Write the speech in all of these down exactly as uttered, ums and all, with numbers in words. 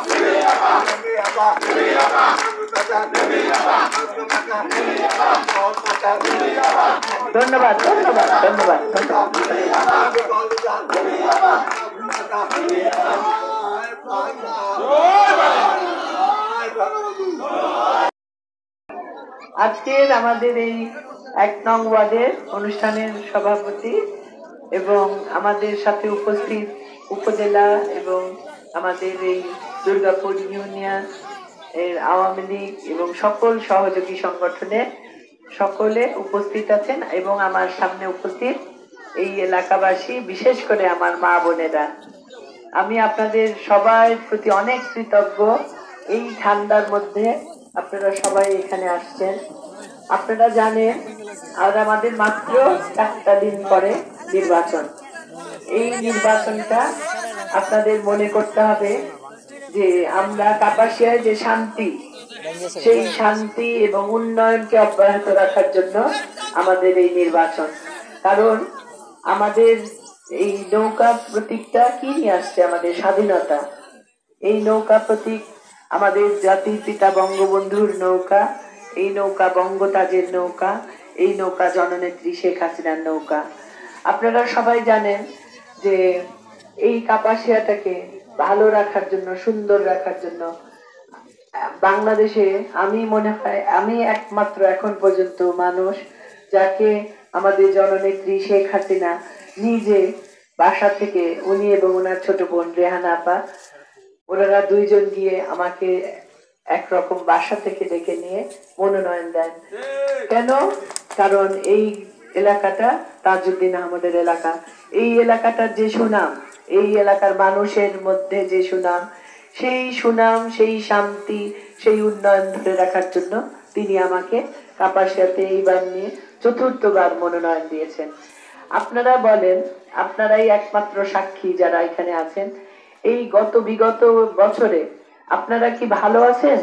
ধন্যবাদ ধন্যবাদ ধন্যবাদ আজকের আমাদের এই এক নং ওয়ার্ডের অনুষ্ঠানের সভাপতি এবং আমাদের সাথে উপস্থিত উপজেলা এবং আমাদের এই দুর্গাপুর ইউনিয়ন এর আওয়ামী লীগ এবং সকল সহযোগী সংগঠনের সকলে উপস্থিত আছেন এবং আমার সামনে উপস্থিত এই এলাকাবাসী, বিশেষ করে আমার মা বোনেরা, আমি আপনাদের সবার প্রতি অনেক কৃতজ্ঞ। এই ঠান্ডার মধ্যে আপনারা সবাই এখানে আসছেন। আপনারা জানেন আর আমাদের মাত্র চারটা দিন পরে নির্বাচন। এই নির্বাচনটা আপনাদের মনে করতে হবে যে আমরা কাপাসিয়ায় যে শান্তি, সেই শান্তি এবং উন্নয়নকে অব্যাহত রাখার জন্য আমাদের এই নির্বাচন। কারণ আমাদের এই নৌকা প্রতীকটা কি নিয়ে আসছে? আমাদের স্বাধীনতা। এই নৌকা প্রতীক আমাদের জাতির পিতা বঙ্গবন্ধুর নৌকা, এই নৌকা বঙ্গতাজের নৌকা, এই নৌকা জননেত্রী শেখ হাসিনার নৌকা। আপনারা সবাই জানেন যে এই কাপাসিয়াটাকে ভালো রাখার জন্য, সুন্দর রাখার জন্য বাংলাদেশে আমি মনে হয় আমি একমাত্র এখন পর্যন্ত মানুষ যাকে আমাদের জননেত্রী শেখ হাসিনা নিজে বাসা থেকে, উনি এবং ওনার ছোট বোন রেহানা আপা, ওনারা দুইজন গিয়ে আমাকে একরকম বাসা থেকে ডেকে নিয়ে মনোনয়ন দেন। কেন? কারণ এই এলাকাটা তাজউদ্দিন আহমদের এলাকা। এই এলাকাটার যে সুনাম, এই এলাকার মানুষের মধ্যে যে সুনাম, সেই সুনাম, সেই শান্তি, সেই উন্নয়ন ধরে রাখার জন্য তিনি আমাকে কাপাসিয়াতে এইবার নিয়ে চতুর্থবার মনোনয়ন দিয়েছেন। আপনারা বলেন, আপনারাই একমাত্র সাক্ষী যারা এখানে আছেন, এই গত বিগত বছরে আপনারা কি ভালো আছেন?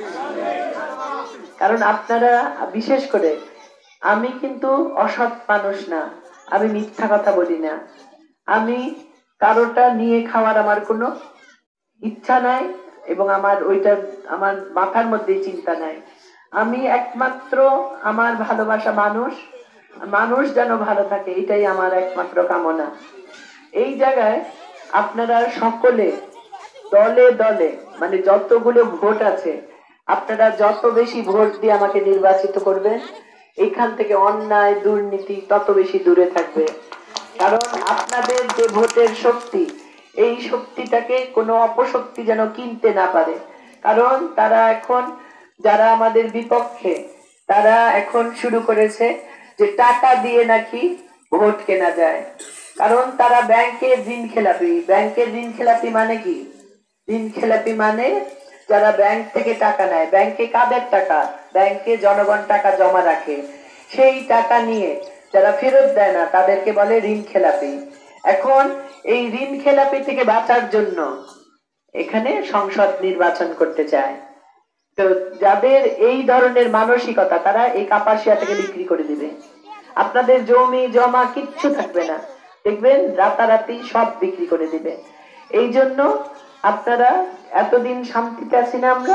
কারণ আপনারা, বিশেষ করে আমি কিন্তু অসৎ মানুষ না, আমি মিথ্যা কথা বলি না, আমি কারোটা নিয়ে খাওয়ার আমার কোনো ইচ্ছা নাই এবং আমার ওইটা আমার মাথার মধ্যে চিন্তা নাই। আমি একমাত্র আমার ভালোবাসা মানুষ, মানুষ যেন ভালো থাকে, এটাই আমার একমাত্র কামনা। এই জায়গায় আপনারা সকলে দলে দলে, মানে যতগুলো ভোট আছে, আপনারা যত বেশি ভোট দিয়ে আমাকে নির্বাচিত করবেন, এখান থেকে অন্যায় দুর্নীতি তত বেশি দূরে থাকবে। কারণ আপনাদের যে ভোটের শক্তি, এই শক্তিটাকে কোনো অপশক্তি যেন কিনতে না পারে। কারণ তারা এখন, যারা আমাদের বিপক্ষে, তারা এখন শুরু করেছে যে টাকা দিয়ে নাকি ভোট কেনা যায়। কারণ তারা ব্যাংকের ঋণ খেলাপি। ব্যাংকের ঋণ খেলাপি মানে কি? ঋণ খেলাপি মানে যারা ব্যাংক থেকে টাকা নেয়, ব্যাংকে কাদের টাকা? ব্যাংকে জনগণ টাকা জমা রাখে, সেই টাকা নিয়ে যারা ফেরত দেয় না তাদেরকে বলে ঋণ খেলাপি। এখন এই ঋণ খেলাপি থেকে বাঁচার জন্য এখানে সংসদ নির্বাচন করতে চায়। তো যাদের এই ধরনের মানসিকতা, তারা এই কাপাসিয়া থেকে বিক্রি করে দিবে। আপনাদের জমি জমা কিচ্ছু থাকবে না, দেখবেন রাতারাতি সব বিক্রি করে দিবে। এই জন্য আপনারা এতদিন শান্তিতে আছি না আমরা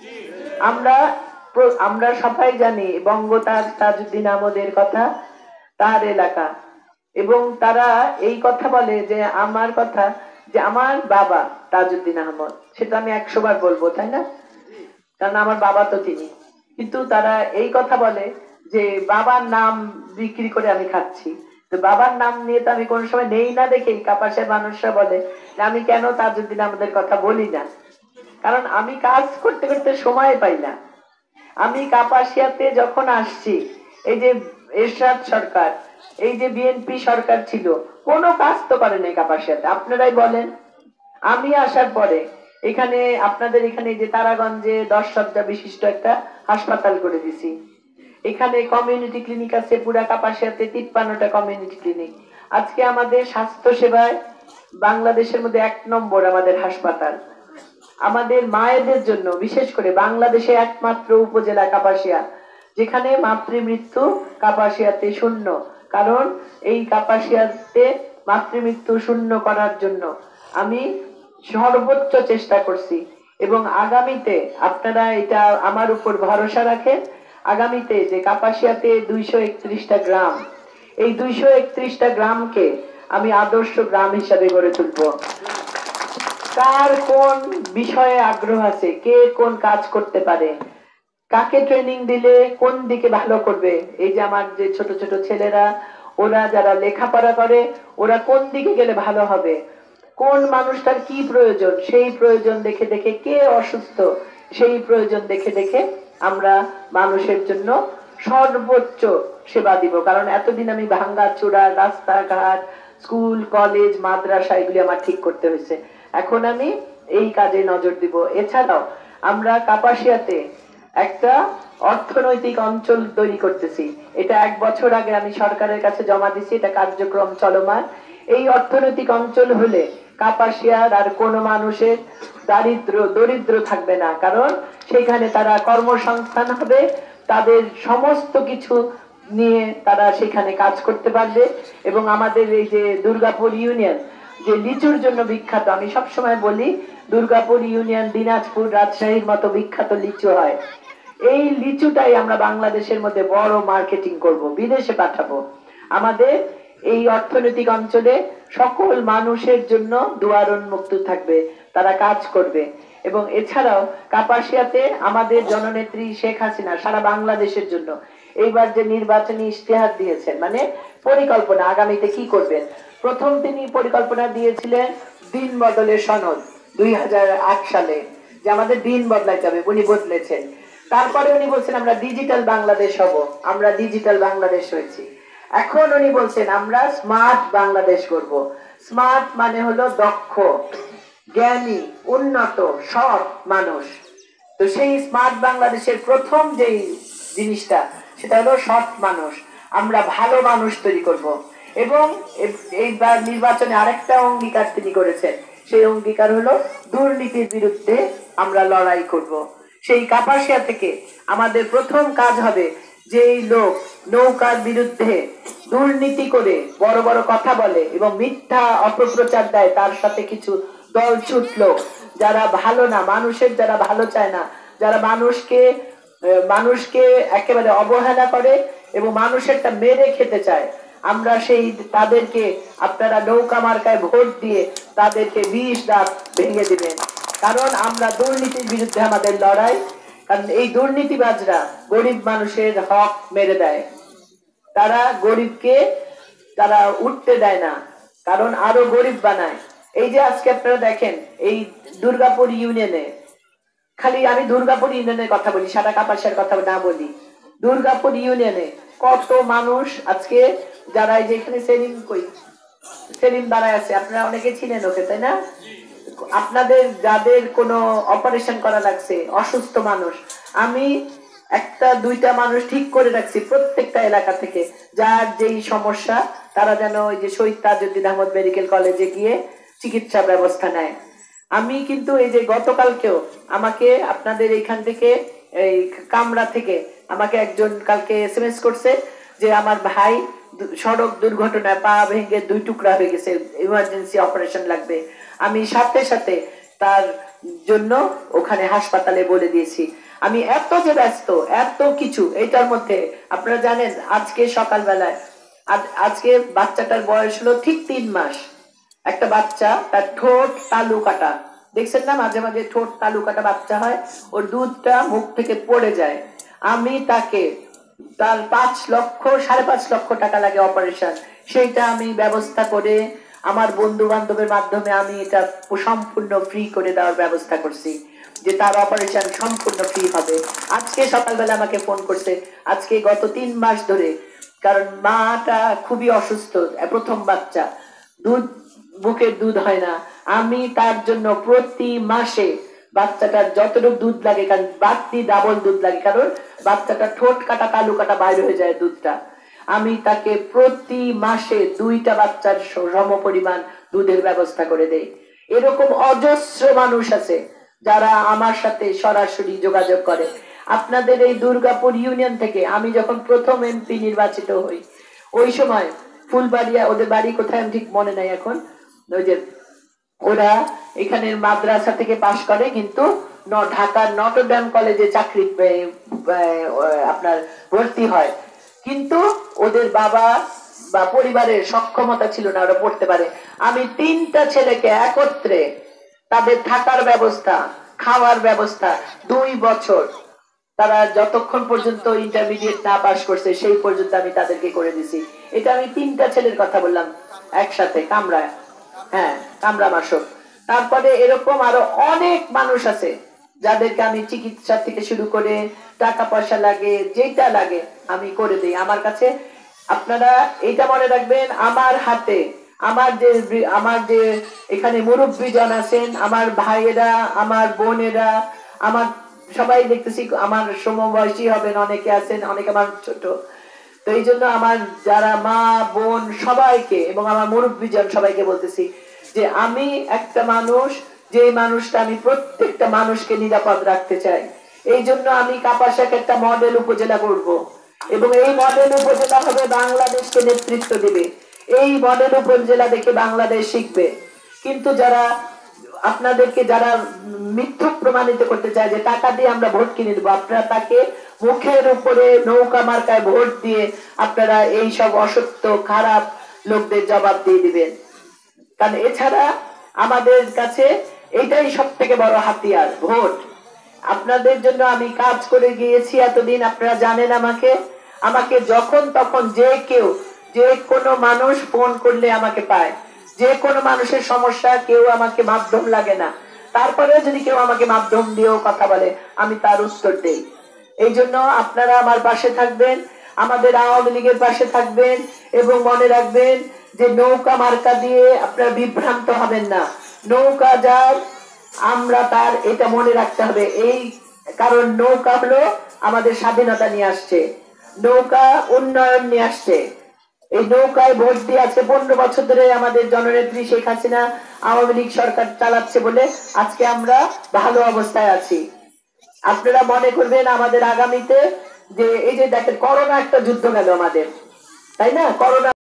আমরা আমরা সবাই জানি বঙ্গতাজ তাজউদ্দিন আহমদের কথা, তার এলাকা, এবং তারা এই কথা বলে যে আমার কথা, যে আমার বাবা তাজউদ্দিন আহমদ, সেটা আমি একশো বার বলবো, তাই না? কারণ আমার বাবা তো তিনি। কিন্তু তারা এই কথা বলে যে বাবার নাম বিক্রি করে আমি খাচ্ছি। তো বাবার নাম নিয়ে তো আমি কোনো সময় নেই না, দেখেই কাপাসের মানুষরা বলে যে আমি কেন তাজউদ্দিন আহমদের কথা বলি না। কারণ আমি কাজ করতে করতে সময় পাই না। আমি কাপাসিয়াতে যখন আসছি, এই যে এরশাদ সরকার, এই যে বিএনপি সরকার ছিল, কোনো কাজ তো করে নাই কাপাসিয়াতে। আপনারাই বলেন। আমি আসার পরে এখানে আপনাদের এখানে যে তারাগঞ্জে দশ শয্যা বিশিষ্ট একটা হাসপাতাল করে দিছি। এখানে কমিউনিটি ক্লিনিক আছে পুরা কাপাসিয়াতে, তিপ্পান্নটা কমিউনিটি ক্লিনিক। আজকে আমাদের স্বাস্থ্য সেবায় বাংলাদেশের মধ্যে এক নম্বর আমাদের হাসপাতাল। আমাদের মায়েদের জন্য বিশেষ করে বাংলাদেশে একমাত্র উপজেলা কাপাসিয়া, যেখানে মাতৃমৃত্যু কাপাসিয়াতে শূন্য। কারণ এই কাপাসিয়াতে মাতৃমৃত্যু শূন্য করার জন্য আমি সর্বোচ্চ চেষ্টা করছি এবং আগামীতে আপনারা এটা আমার উপর ভরসা রাখেন, আগামীতে যে কাপাসিয়াতে দুইশো একত্রিশটা গ্রাম, এই দুইশো একত্রিশটা গ্রামকে আমি আদর্শ গ্রাম হিসাবে গড়ে তুলব। কার কোন বিষয়ে আগ্রহ আছে, কে কোন কাজ করতে পারে, কাকে ট্রেনিং দিলে কোন দিকে ভালো করবে, এই যে আমার যে ছোট ছোট ছেলেরা, ওরা যারা লেখাপড়া করে ওরা কোন দিকে গেলে ভালো হবে, কোন মানুষটার কি প্রয়োজন, সেই প্রয়োজন দেখে দেখে, কে অসুস্থ সেই প্রয়োজন দেখে দেখে আমরা মানুষের জন্য সর্বোচ্চ সেবা দিব। কারণ এতদিন আমি ভাঙ্গা চূড়া রাস্তাঘাট, স্কুল কলেজ মাদ্রাসা এগুলি আমার ঠিক করতে হয়েছে, এখন আমি এই কাজে নজর দিব। এছাড়াও আমরা কাপাসিয়াতে একটা অর্থনৈতিক অঞ্চল তৈরি করতেছি, এটা এক বছর আগে আমি সরকারের কাছে জমা দিছি, এটা কার্যক্রম চলমান। এই অর্থনৈতিক অঞ্চল হলে কাপাসিয়ার আর কোনো মানুষের দারিদ্র দরিদ্র থাকবে না, কারণ সেখানে তারা কর্মসংস্থান হবে, তাদের সমস্ত কিছু নিয়ে তারা সেখানে কাজ করতে পারবে। এবং আমাদের এই যে দুর্গাপুর ইউনিয়ন যে লিচুর জন্য বিখ্যাত, আমি সবসময় বলি দুর্গাপুর ইউনিয়ন দিনাজপুর রাজশাহীর মতো বিখ্যাত লিচু হয়, এই লিচুটাই আমরা বাংলাদেশের মধ্যে বড় মার্কেটিং করব, বিদেশে পাঠাবো। আমাদের এই অর্থনৈতিক অঞ্চলে সকল মানুষের জন্য দুয়ার উন্মুক্ত থাকবে, তারা কাজ করবে। এবং এছাড়াও কাপাসিয়াতে আমাদের জননেত্রী শেখ হাসিনা সারা বাংলাদেশের জন্য এইবার যে নির্বাচনী ইশতেহার দিয়েছেন, মানে পরিকল্পনা আগামীতে কি করবেন, প্রথম তিনি পরিকল্পনা দিয়েছিলেন দিন বদলের সনদ দুই হাজার আট সালে, যে আমাদের দিন বদলাইতে হবে, উনি বদলেছেন। তারপরে উনি বলছেন আমরা ডিজিটাল বাংলাদেশ হব, আমরা ডিজিটাল বাংলাদেশ হয়েছি। এখন উনি বলছেন আমরা স্মার্ট বাংলাদেশ করব। স্মার্ট মানে হলো দক্ষ, জ্ঞানী, উন্নত, সৎ মানুষ। তো সেই স্মার্ট বাংলাদেশের প্রথম যেই জিনিসটা সেটা হলো সৎ মানুষ, আমরা ভালো মানুষ তৈরি করব। এবং এইবার নির্বাচনে আরেকটা অঙ্গীকার তিনি করেছেন, সেই অঙ্গীকার হলো দুর্নীতির বিরুদ্ধে আমরা লড়াই করব। সেই কাপাসিয়া থেকে আমাদের প্রথম কাজ হবে, যেই লোক নৌকার বিরুদ্ধে দুর্নীতি করে বড় বড় কথা বলে এবং মিথ্যা অপপ্রচার দেয়, তার সাথে কিছু দল ছুটলো যারা ভালো না, মানুষের যারা ভালো চায় না, যারা মানুষকে মানুষকে একেবারে অবহেলা করে এবং মানুষেরটা মেরে খেতে চায়, আমরা সেই তাদেরকে আপনারা নৌকা মার্কায় ভোট দিয়ে তাদেরকে বিষ দাঁত ভেঙে দিবেন। কারণ আমরা দুর্নীতির বিরুদ্ধে আমাদের লড়াই, কারণ এই দুর্নীতিবাজরা গরিব মানুষের হক মেরে দেয়, তারা গরিবকে তারা উঠতে দেয় না, কারণ আরো গরিব বানায়। এই যে আজকে আপনারা দেখেন এই দুর্গাপুর ইউনিয়নে, খালি আমি দুর্গাপুর ইউনিয়নের কথা বলি, সারা কাপাসিয়ার কথা না বলি, দুর্গাপুর ইউনিয়নে কত মানুষ আজকে যারা এই যে এখানে সেলিম কই সেলিম দাঁড়ায় আছে, আপনারা অনেকে ছিলেন ওকে, তাই না? আপনাদের যাদের কোনো অপারেশন করা লাগছে, অসুস্থ মানুষ, আমি একটা দুইটা মানুষ ঠিক করে রাখছি প্রত্যেকটা এলাকা থেকে, যার যেই সমস্যা তারা যেন ওই যে শহীদ তাজউদ্দিন আহমদ মেডিকেল কলেজে গিয়ে চিকিৎসা ব্যবস্থা নেয়। আমি কিন্তু এই যে গতকালকেও আমাকে আপনাদের এইখান থেকে এই কামরা থেকে আমাকে একজন কালকে এসএমএস করছে যে আমার ভাই সড়ক দুর্ঘটনায় পা ভেঙে দুই টুকরা হয়ে গেছে, ইমার্জেন্সি অপারেশন লাগবে। আমি সাথে সাথে তার জন্য ওখানে হাসপাতালে বলে দিয়েছি। আমি এত যে ব্যস্ত, এত কিছু, এটার মধ্যে আপনারা জানেন আজকে সকালবেলায়, আজকে বাচ্চাটার বয়স হলো ঠিক তিন মাস, একটা বাচ্চা তার ঠোঁট তালু কাটা, দেখছেন না মাঝে মাঝে ঠোঁট তালু কাটা বাচ্চা হয়, ওর দুধটা মুখ থেকে পড়ে যায়। আমি তাকে তার পাঁচ লক্ষ সাড়ে পাঁচ লক্ষ টাকা লাগে অপারেশন, সেইটা আমি ব্যবস্থা করে আমার বন্ধু বান্ধবের মাধ্যমে আমি এটা সম্পূর্ণ ফ্রি করে দেওয়ার ব্যবস্থা করছি, যে তার অপারেশন সম্পূর্ণ ফ্রি হবে। আজকে সকালবেলা আমাকে ফোন করছে, আজকে গত তিন মাস ধরে, কারণ মাটা খুবই অসুস্থ, প্রথম বাচ্চা, দুধ বুকের দুধ হয় না, আমি তার জন্য প্রতি মাসে বাচ্চাটার যতটুকু দুধ লাগে, কারণ বাড়তি ডাবল দুধ লাগে, কারণ বাচ্চাটা ঠোঁট কাটা কালু কাটা বাইরে হয়ে যায় দুধটা, আমি তাকে প্রতি মাসে দুইটা বাচ্চার সম পরিমাণ দুধের ব্যবস্থা করে দেই। এরকম অজস্র মানুষ আছে যারা আমার সাথে সরাসরি যোগাযোগ করে। আপনাদের এই দুর্গাপুর ইউনিয়ন থেকে আমি যখন প্রথম এমপি নির্বাচিত হই, ওই সময় ফুলবাড়িয়া, ওদের বাড়ি কোথায় আমি ঠিক মনে নাই এখন, ওই যে ওরা এখানে মাদ্রাসা থেকে পাশ করে, কিন্তু ঢাকার নটরডেম কলেজে চাকরি আপনার ভর্তি হয়, কিন্তু ওদের বাবা বা পরিবারের সক্ষমতা ছিল না ওরা পড়তে পারে। আমি তিনটা ছেলেকে একত্রে তাদের থাকার ব্যবস্থা, খাওয়ার ব্যবস্থা, দুই বছর তারা যতক্ষণ পর্যন্ত ইন্টারমিডিয়েট না পাস করছে সেই পর্যন্ত আমি তাদেরকে করে দিছি। এটা আমি তিনটা ছেলের কথা বললাম একসাথে কামরা, হ্যাঁ কামরা মাসক। তারপরে এরকম আরো অনেক মানুষ আছে যাদেরকে আমি চিকিৎসা থেকে শুরু করে টাকা পয়সা লাগে যেটা লাগে আমি করে দিই। আমার কাছে আপনারা এইটা মনে রাখবেন, আমার হাতে আমার যে আমার যে এখানে মুরব্বীজন আছেন, আমার ভাইয়েরা, আমার বোনেরা, আমার সবাই দেখতেছি আমার সমবয়সী হবেন, অনেকে আছেন, অনেকে আমার ছোট। তো এই জন্য আমার যারা মা বোন সবাইকে এবং আমার মুরব্বীজন সবাইকে বলতেছি যে আমি একটা মানুষ, যে মানুষটা আমি প্রত্যেকটা মানুষকে নিরাপদ রাখতে চাই। এই জন্য আমি কাপাসিয়াকে একটা মডেল উপজেলা করব এবং এই মডেল উপজেলা হবে বাংলাদেশকে নেতৃত্ব দেবে। এই মডেল উপজেলা দেখে বাংলাদেশ শিখবে। কিন্তু যারা আপনাদেরকে যারা মিথ্যক প্রমাণিত করতে চায় যে টাকা দিয়ে আমরা ভোট কিনে দেবো, আপনারা তাকে মুখের উপরে নৌকা মার্কায় ভোট দিয়ে আপনারা এই সব অসত্য খারাপ লোকদের জবাব দিয়ে দিবেন। কারণ এছাড়া আমাদের কাছে এইটাই সব থেকে বড় হাতিয়ার, ভোট। আপনাদের জন্য আমি কাজ করে গিয়েছি এতদিন, আপনারা জানেন আমাকে আমাকে যখন তখন যে কেউ যে কোনো মানুষ ফোন করলে আমাকে পায়, যে কোনো মানুষের সমস্যা কেউ আমাকে মাধ্যম লাগে না, তারপরে যদি কেউ আমাকে মাধ্যম দিয়েও কথা বলে আমি তার উত্তর দেই। এই জন্য আপনারা আমার পাশে থাকবেন, আমাদের আওয়ামী লীগের পাশে থাকবেন এবং মনে রাখবেন যে নৌকা মার্কা দিয়ে আপনারা বিভ্রান্ত হবেন না। নৌকা যার আমরা তার, এটা মনে রাখতে হবে। এই কারণ নৌকা হলো আমাদের স্বাধীনতা নিয়ে আসছে, নৌকা উন্নয়ন নিয়ে আসছে। এই নৌকায় ভোট দিয়ে আছে পনেরো বছর ধরে আমাদের জননেত্রী শেখ হাসিনা আওয়ামী লীগ সরকার চালাচ্ছে বলে আজকে আমরা ভালো অবস্থায় আছি। আপনারা মনে করবেন আমাদের আগামীতে যে এই যে দেখেন করোনা একটা যুদ্ধ গেল আমাদের, তাই না? করোনা